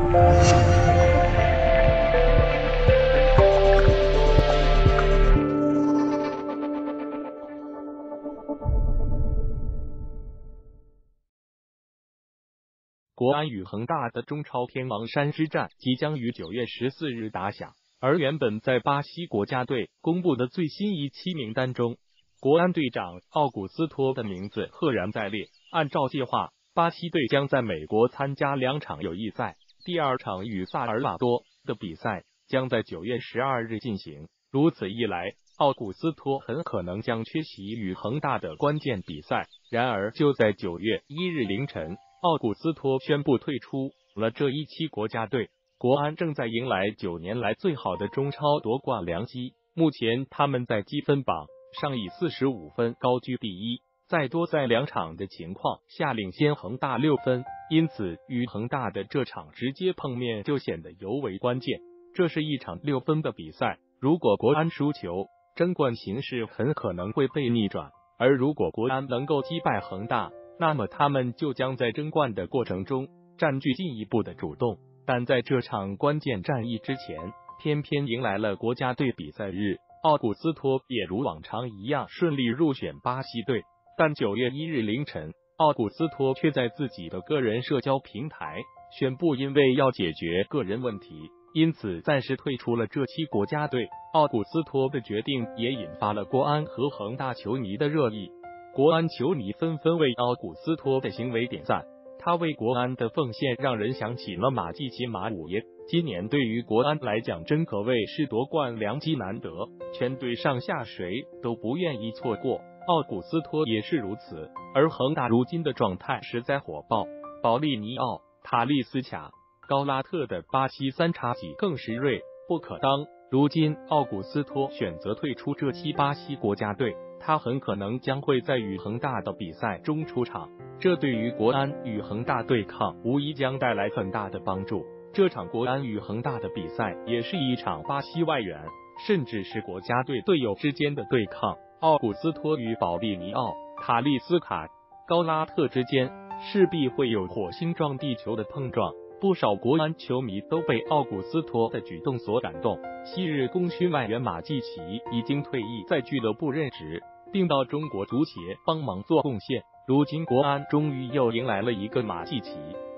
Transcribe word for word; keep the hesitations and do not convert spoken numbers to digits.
国安与恒大的中超天王山之战即将于九月十四日打响，而原本在巴西国家队公布的最新一期名单中，国安队长奥古斯托的名字赫然在列。按照计划，巴西队将在美国参加两场友谊赛，第二场与萨尔瓦多的比赛将在九月十二日进行。如此一来，奥古斯托很可能将缺席与恒大的关键比赛。然而，就在九月一日凌晨，奥古斯托宣布退出了这一期国家队。国安正在迎来九年来最好的中超夺冠良机，目前他们在积分榜上以四十五分高居第一，在多赛两场的情况下领先恒大六分，因此与恒大的这场直接碰面就显得尤为关键。这是一场六分的比赛，如果国安输球，争冠形势很可能会被逆转，而如果国安能够击败恒大，那么他们就将在争冠的过程中占据进一步的主动。但在这场关键战役之前，偏偏迎来了国家队比赛日，奥古斯托也如往常一样顺利入选巴西队。但九月一日凌晨，奥古斯托却在自己的个人社交平台宣布，因为要解决个人问题，因此暂时退出了这期国家队。奥古斯托的决定也引发了国安和恒大球迷的热议，国安球迷纷纷为奥古斯托的行为点赞。他为国安的奉献让人想起了马季奇马五爷，今年对于国安来讲真可谓是夺冠良机难得，全队上下谁都不愿意错过，奥古斯托也是如此。而恒大如今的状态实在火爆，保利尼奥、塔利斯卡、高拉特的巴西三叉戟更是锐不可当。如今奥古斯托选择退出这期巴西国家队，他很可能将会在与恒大的比赛中出场，这对于国安与恒大对抗无疑将带来很大的帮助。这场国安与恒大的比赛也是一场巴西外援甚至是国家队队友之间的对抗，奥古斯托与保利尼奥、塔利斯卡、高拉特之间势必会有火星撞地球的碰撞。不少国安球迷都被奥古斯托的举动所感动。昔日功勋外援马季奇已经退役，在俱乐部任职，并到中国足协帮忙做贡献。如今国安终于又迎来了一个马季奇。